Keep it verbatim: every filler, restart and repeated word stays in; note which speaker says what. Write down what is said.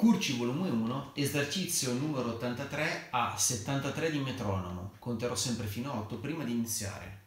Speaker 1: Curci volume uno, esercizio numero ottantatré a settantatré di metronomo. Conterò sempre fino a otto prima di iniziare.